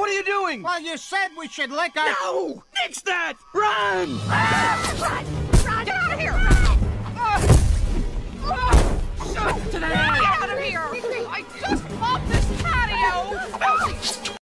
What are you doing? Well, you said we should lick our... No! Nix that! Run!